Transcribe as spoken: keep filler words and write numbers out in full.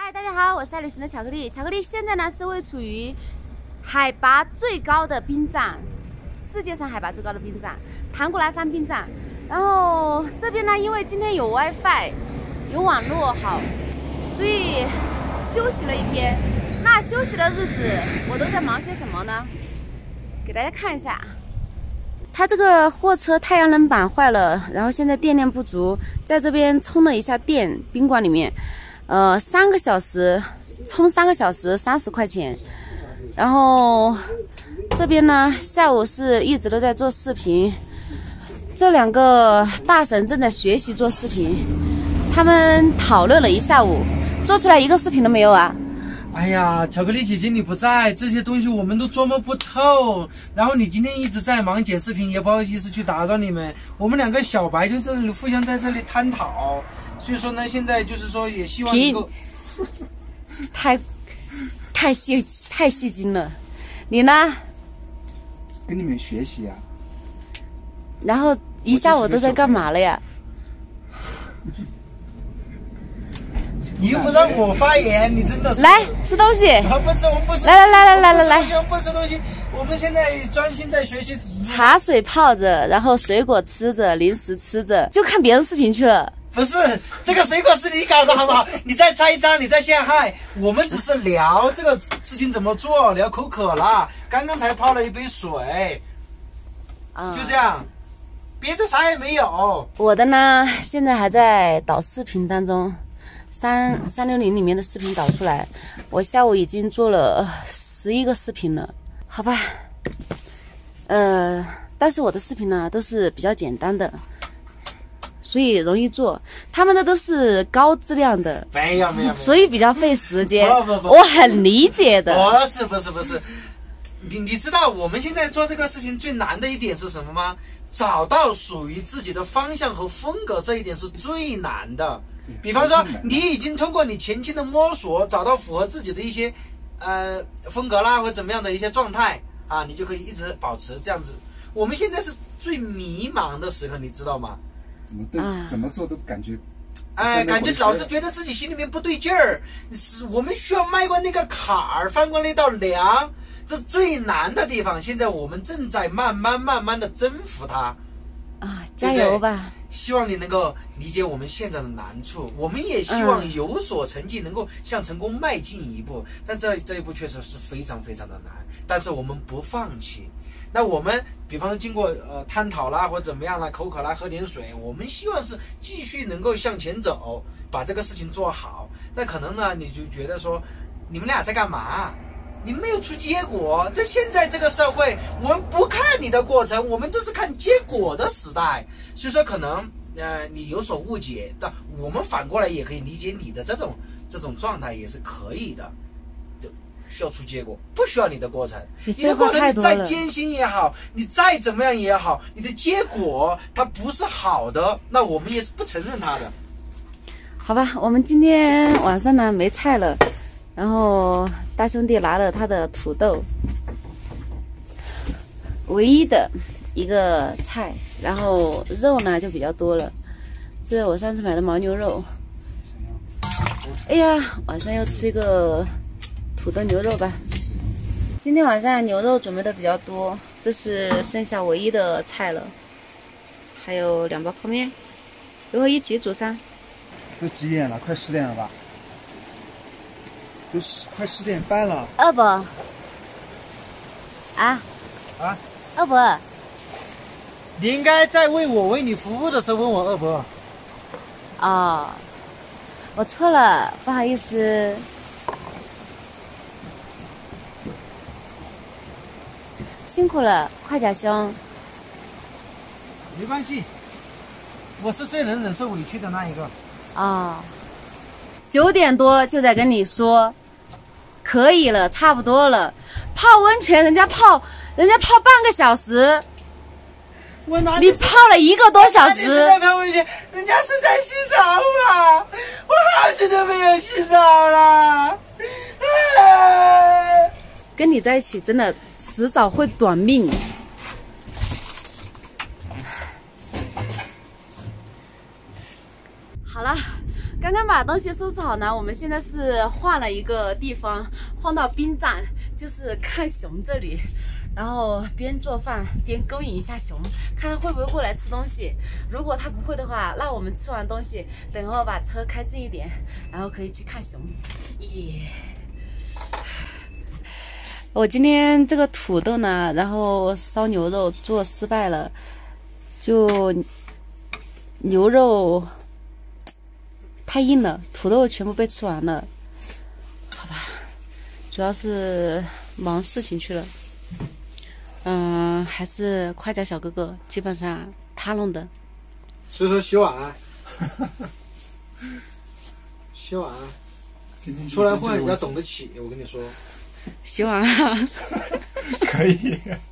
嗨，大家好，我是爱旅行的巧克力。巧克力现在呢是位处于海拔最高的冰站，世界上海拔最高的冰站——唐古拉山冰站。然后这边呢，因为今天有 WiFi， 有网络好，所以休息了一天。那休息的日子，我都在忙些什么呢？给大家看一下。 它这个货车太阳能板坏了，然后现在电量不足，在这边充了一下电，宾馆里面，呃，三个小时充三个小时三十块钱。然后这边呢，下午是一直都在做视频，这两个大神正在学习做视频，他们讨论了一下午，做出来一个视频都没有啊。 哎呀，巧克力姐姐你不在，这些东西我们都琢磨不透。然后你今天一直在忙剪视频，也不好意思去打扰你们。我们两个小白就这里互相在这里探讨，所以说呢，现在就是说也希望能够太太细太戏精了。你呢？ 跟你们学习呀、啊。 然后一下午都在干嘛了呀？ 你又不让我发言，你真的是来吃东西。 不吃，我们不吃。 来来来来来来来， 我们不吃东西，我们现在专心在学习。 茶水泡着，然后水果吃着，零食吃着，就看别人视频去了。 不是，这个水果是你搞的好不好？你再栽赃，你再陷害。我们只是聊这个事情怎么做，聊口渴了。刚刚才泡了一杯水，啊、嗯，就这样，别的啥也没有。 我的呢，现在还在导视频当中。 三三六零里面的视频导出来，我下午已经做了十一个视频了，好吧，呃，但是我的视频呢都是比较简单的，所以容易做。他们的都是高质量的， 没有没有， 所以比较费时间。 不不不， 我很理解的。 不是不是不是，你你知道我们现在做这个事情最难的一点是什么吗？找到属于自己的方向和风格，这一点是最难的。 比方说，你已经通过你前期的摸索，找到符合自己的一些呃风格啦，或者怎么样的一些状态啊，你就可以一直保持这样子。我们现在是最迷茫的时刻，你知道吗？ 怎么对，啊、怎么做都感觉， 哎，感觉老是觉得自己心里面不对劲儿。是我们需要迈过那个坎儿，翻过那道梁，这最难的地方。现在我们正在慢慢慢慢的征服它。 啊，加油吧！ 对对，希望你能够理解我们现在的难处，我们也希望有所成绩，能够向成功迈进一步。嗯、但这这一步确实是非常非常的难，但是我们不放弃。那我们比方说经过呃探讨啦，或者怎么样啦，口渴啦，喝点水，我们希望是继续能够向前走，把这个事情做好。那可能呢，你就觉得说，你们俩在干嘛？ 你没有出结果，在现在这个社会，我们不看你的过程，我们这是看结果的时代。所以说，可能呃你有所误解，但我们反过来也可以理解你的这种这种状态也是可以的。就需要出结果，不需要你的过程。你的过程你再艰辛也好，你再怎么样也好，你的结果它不是好的，那我们也是不承认它的。 好吧，我们今天晚上呢没菜了。 然后大兄弟拿了他的土豆，唯一的一个菜，然后肉呢就比较多了。这是我上次买的牦牛肉。哎呀，晚上要吃一个土豆牛肉吧。今天晚上牛肉准备的比较多，这是剩下唯一的菜了。还有两包泡面，一会儿一起煮上。 都几点了？快十点了吧？ 都十快十点半了， 饿不？啊啊！ 饿不？ 你应该在为我为你服务的时候问我饿不饿。 哦，我错了，不好意思。辛苦了，快点兄。 没关系，我是最能忍受委屈的那一个。 哦。 九点多就在跟你说，可以了，差不多了。泡温泉，人家泡，人家泡半个小时， 我哪你泡了一个多小时。 是在泡温泉，人家是在洗澡嘛。我好久都没有洗澡了。啊、 跟你在一起真的迟早会短命。好了，刚刚把把东西收拾好呢，我们现在是换了一个地方，换到兵站，就是看熊这里。然后边做饭边勾引一下熊，看他会不会过来吃东西。如果他不会的话，那我们吃完东西，等会儿把车开近一点，然后可以去看熊。耶！我今天这个土豆呢，然后烧牛肉做失败了，就牛肉太硬了，土豆全部被吃完了。好吧，主要是忙事情去了。嗯，还是夸奖小哥哥，基本上他弄的。 所以说洗碗，洗碗， 天天出来混要懂得起，我跟你说。 洗碗可以。